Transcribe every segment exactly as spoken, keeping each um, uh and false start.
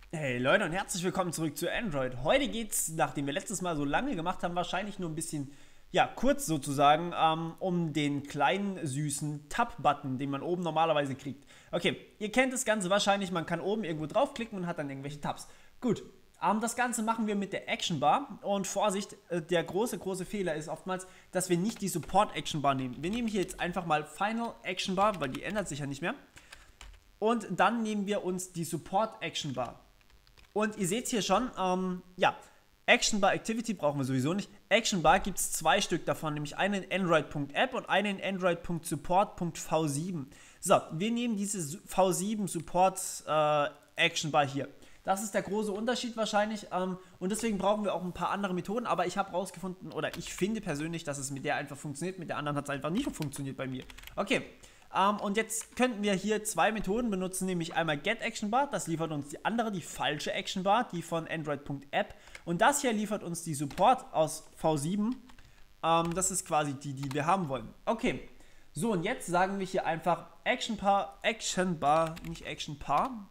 Hey Leute und herzlich willkommen zurück zu Android. Heute geht's, nachdem wir letztes Mal so lange gemacht haben, wahrscheinlich nur ein bisschen, ja, kurz sozusagen, ähm, um den kleinen süßen Tab-Button, den man oben normalerweise kriegt. Okay, ihr kennt das Ganze wahrscheinlich, man kann oben irgendwo draufklicken und hat dann irgendwelche Tabs. Gut, ähm, das Ganze machen wir mit der Action Bar und Vorsicht, äh, der große, große Fehler ist oftmals, dass wir nicht die Support Action Bar nehmen. Wir nehmen hier jetzt einfach mal Final Action Bar, weil die ändert sich ja nicht mehr. Und dann nehmen wir uns die Support Action Bar. Und ihr seht hier schon, ähm, ja, Action Bar Activity brauchen wir sowieso nicht. Action Bar gibt es zwei Stück davon, nämlich einen in Android.app und einen in Android.support.v sieben. So, wir nehmen diese V sieben Support äh, Action Bar hier. Das ist der große Unterschied wahrscheinlich ähm, und deswegen brauchen wir auch ein paar andere Methoden, aber ich habe rausgefunden, oder ich finde persönlich, dass es mit der einfach funktioniert, mit der anderen hat es einfach nicht funktioniert bei mir. Okay. Um, und jetzt könnten wir hier zwei Methoden benutzen, nämlich einmal getActionBar, das liefert uns die andere, die falsche Actionbar, die von Android.app. Und das hier liefert uns die Support aus V sieben. Um, das ist quasi die, die wir haben wollen. Okay, so und jetzt sagen wir hier einfach Actionbar, Actionbar, nicht Actionbar,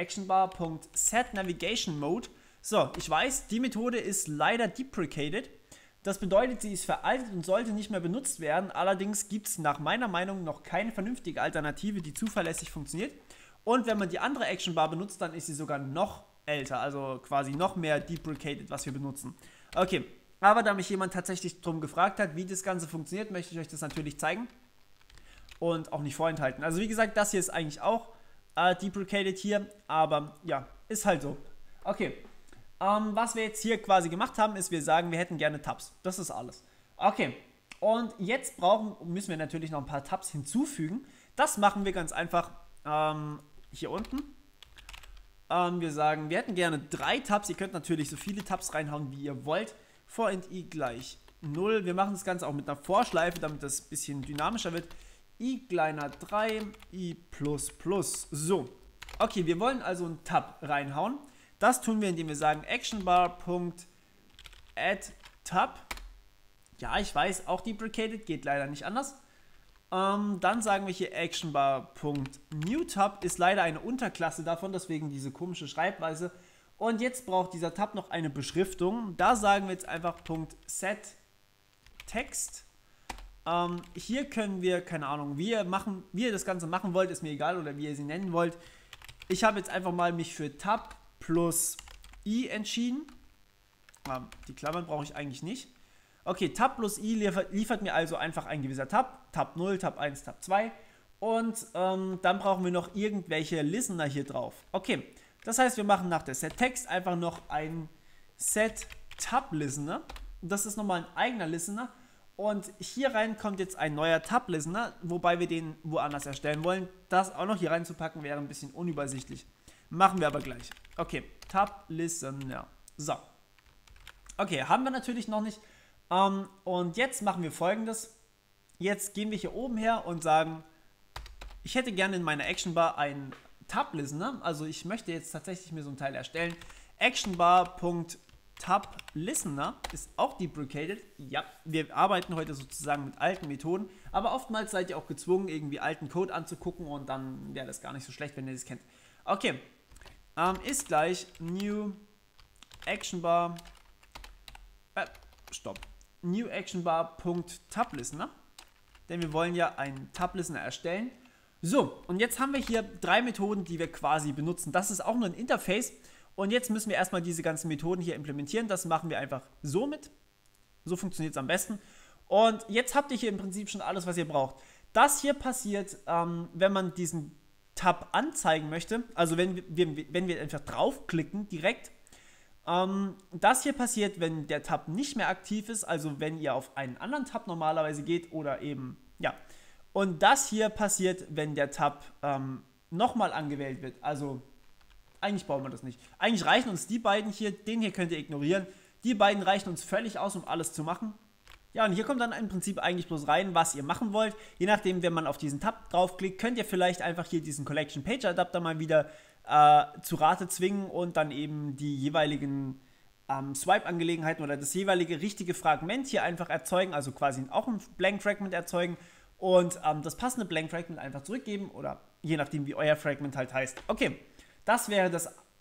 Actionbar.setNavigationMode. So, ich weiß, die Methode ist leider deprecated. Das bedeutet, sie ist veraltet und sollte nicht mehr benutzt werden. Allerdings gibt es nach meiner Meinung noch keine vernünftige Alternative, die zuverlässig funktioniert. Und wenn man die andere Action Bar benutzt, dann ist sie sogar noch älter, also quasi noch mehr deprecated, was wir benutzen. Okay, aber da mich jemand tatsächlich darum gefragt hat, wie das Ganze funktioniert, möchte ich euch das natürlich zeigen und auch nicht vorenthalten. Also wie gesagt, das hier ist eigentlich auch äh, deprecated hier, aber ja, ist halt so. Okay. Um, was wir jetzt hier quasi gemacht haben, ist, wir sagen, wir hätten gerne Tabs. Das ist alles. Okay, und jetzt brauchen, müssen wir natürlich noch ein paar Tabs hinzufügen. Das machen wir ganz einfach ähm, hier unten. Ähm, wir sagen, wir hätten gerne drei Tabs. Ihr könnt natürlich so viele Tabs reinhauen, wie ihr wollt. For int i gleich null. Wir machen das Ganze auch mit einer Vorschleife, damit das ein bisschen dynamischer wird. I kleiner drei, i plus plus. So, okay, wir wollen also einen Tab reinhauen. Das tun wir, indem wir sagen actionbar.addTab. Ja, ich weiß, auch deprecated, geht leider nicht anders. Ähm, dann sagen wir hier actionbar.newTab, ist leider eine Unterklasse davon, deswegen diese komische Schreibweise. Und jetzt braucht dieser Tab noch eine Beschriftung. Da sagen wir jetzt einfach .setText. Ähm, hier können wir, keine Ahnung, wie ihr, machen, wie ihr das Ganze machen wollt, ist mir egal, oder wie ihr sie nennen wollt. Ich habe jetzt einfach mal mich für Tab plus i entschieden. Die Klammern brauche ich eigentlich nicht. Okay, Tab plus i liefert, liefert mir also einfach ein gewisser Tab. Tab null, Tab eins, Tab zwei. Und ähm, dann brauchen wir noch irgendwelche Listener hier drauf. Okay, das heißt, wir machen nach der setText einfach noch ein setTab-Listener. Das ist nochmal ein eigener Listener. Und hier rein kommt jetzt ein neuer Tab-Listener, wobei wir den woanders erstellen wollen. Das auch noch hier reinzupacken wäre ein bisschen unübersichtlich. Machen wir aber gleich. Okay, Tab Listener. So. Okay, haben wir natürlich noch nicht. Ähm, und jetzt machen wir Folgendes. Jetzt gehen wir hier oben her und sagen, ich hätte gerne in meiner Actionbar einen Tab Listener. Also ich möchte jetzt tatsächlich mir so ein Teil erstellen. Actionbar.tab Listener ist auch deprecated. Ja, wir arbeiten heute sozusagen mit alten Methoden. Aber oftmals seid ihr auch gezwungen, irgendwie alten Code anzugucken. Und dann wäre das gar nicht so schlecht, wenn ihr das kennt. Okay. Um, ist gleich new actionbar äh, stopp new actionbar.tab-listener, denn wir wollen ja einen Tab-Listener erstellen. So, und jetzt haben wir hier drei Methoden, die wir quasi benutzen. Das ist auch nur ein Interface und jetzt müssen wir erstmal diese ganzen Methoden hier implementieren. Das machen wir einfach so mit. So funktioniert es am besten. Und jetzt habt ihr hier im Prinzip schon alles, was ihr braucht. Das hier passiert, ähm, wenn man diesen Tab anzeigen möchte, also wenn wir, wenn wir einfach draufklicken direkt. Ähm, das hier passiert, wenn der Tab nicht mehr aktiv ist, also wenn ihr auf einen anderen Tab normalerweise geht oder eben, ja. Und das hier passiert, wenn der Tab ähm, nochmal angewählt wird, also eigentlich brauchen wir das nicht. Eigentlich reichen uns die beiden hier, den hier könnt ihr ignorieren. Die beiden reichen uns völlig aus, um alles zu machen. Ja, und hier kommt dann im Prinzip eigentlich bloß rein, was ihr machen wollt. Je nachdem, wenn man auf diesen Tab draufklickt, könnt ihr vielleicht einfach hier diesen Collection Page Adapter mal wieder äh, zu Rate zwingen und dann eben die jeweiligen ähm, Swipe-Angelegenheiten oder das jeweilige richtige Fragment hier einfach erzeugen, also quasi auch ein Blank Fragment erzeugen und ähm, das passende Blank Fragment einfach zurückgeben oder je nachdem, wie euer Fragment halt heißt. Okay, das wäre das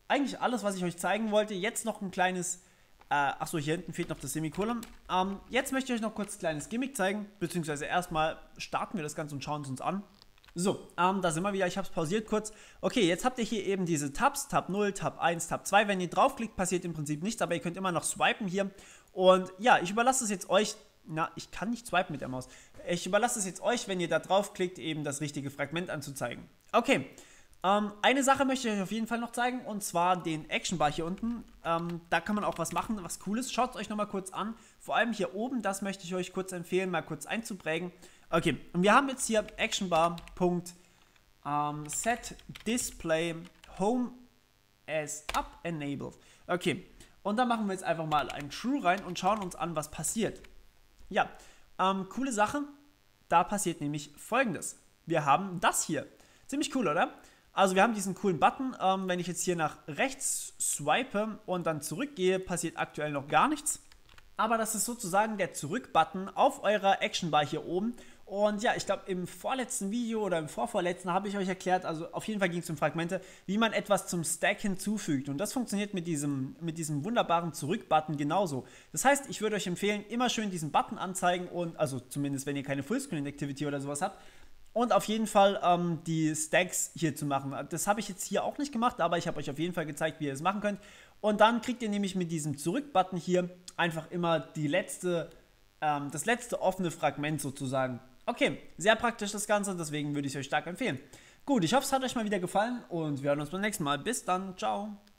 eigentlich alles, was ich euch zeigen wollte. Jetzt noch ein kleines, äh, achso, hier hinten fehlt noch das Semikolon. Ähm, jetzt möchte ich euch noch kurz ein kleines Gimmick zeigen, beziehungsweise erstmal starten wir das Ganze und schauen es uns an. So, ähm, da sind wir wieder, ich habe es pausiert kurz. Okay, jetzt habt ihr hier eben diese Tabs, Tab null, Tab eins, Tab zwei. Wenn ihr draufklickt, passiert im Prinzip nichts, aber ihr könnt immer noch swipen hier. Und ja, ich überlasse es jetzt euch, na, ich kann nicht swipen mit der Maus. Ich überlasse es jetzt euch, wenn ihr da draufklickt, eben das richtige Fragment anzuzeigen. Okay, ähm, eine Sache möchte ich euch auf jeden Fall noch zeigen, und zwar den Action Bar hier unten. Ähm, da kann man auch was machen, was Cooles. Schaut es euch nochmal kurz an. Vor allem hier oben, das möchte ich euch kurz empfehlen, mal kurz einzuprägen. Okay, und wir haben jetzt hier actionbar. Ähm, set display home as up enabled. Okay, und dann machen wir jetzt einfach mal ein True rein und schauen uns an, was passiert. Ja, ähm, coole Sache. Da passiert nämlich Folgendes. Wir haben das hier. Ziemlich cool, oder? Also wir haben diesen coolen Button. Ähm, wenn ich jetzt hier nach rechts swipe und dann zurückgehe, passiert aktuell noch gar nichts. Aber das ist sozusagen der Zurück-Button auf eurer Actionbar hier oben. Und ja, ich glaube, im vorletzten Video oder im vorvorletzten habe ich euch erklärt, also auf jeden Fall ging es um Fragmente, wie man etwas zum Stack hinzufügt. Und das funktioniert mit diesem, mit diesem wunderbaren Zurück-Button genauso. Das heißt, ich würde euch empfehlen, immer schön diesen Button anzeigen und, also zumindest wenn ihr keine Fullscreen-Activity oder sowas habt, und auf jeden Fall ähm, die Stacks hier zu machen. Das habe ich jetzt hier auch nicht gemacht, aber ich habe euch auf jeden Fall gezeigt, wie ihr das machen könnt. Und dann kriegt ihr nämlich mit diesem Zurück-Button hier einfach immer die letzte, ähm, das letzte offene Fragment sozusagen. Okay, sehr praktisch das Ganze, deswegen würde ich es euch stark empfehlen. Gut, ich hoffe, es hat euch mal wieder gefallen und wir hören uns beim nächsten Mal. Bis dann, ciao.